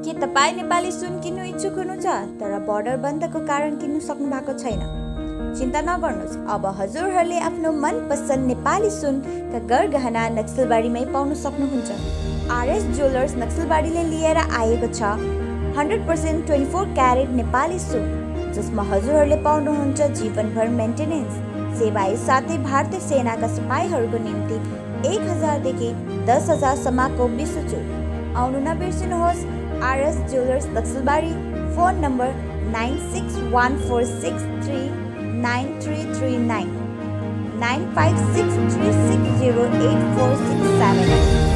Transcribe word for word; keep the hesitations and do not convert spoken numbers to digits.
के तपाईँ नेपाली सुन किन्नु इच्छुक हुनुहुन्छ तर बर्डर बन्दको कारण किन्नु सक्नु भएको छैन? चिन्ता नगर्नुहोस्, अब हजुरहरूले आफ्नो मनपसन्द नेपाली सुनका गरगहना नक्सलबारीमै पाउन सक्नुहुन्छ। आरएस ज्वेलर्स नक्सलबारीले लिएर आएको छ hundred percent twenty four carat Nepali सुन, जसमा हजुरहरूले पाउनुहुन्छ जीवनभर मेन्टेनेन्स सेवा साथै भारतीय सेनाका सिपाहीहरूको निम्ति एक हजारदेखि दस हजारसम्मको विशेष छुट। आउनु नबिर्सिनुहोस्। RS jewellers Naxalbari, phone number nine six one four six three nine three three nine, nine five six three six zero eight four six seven.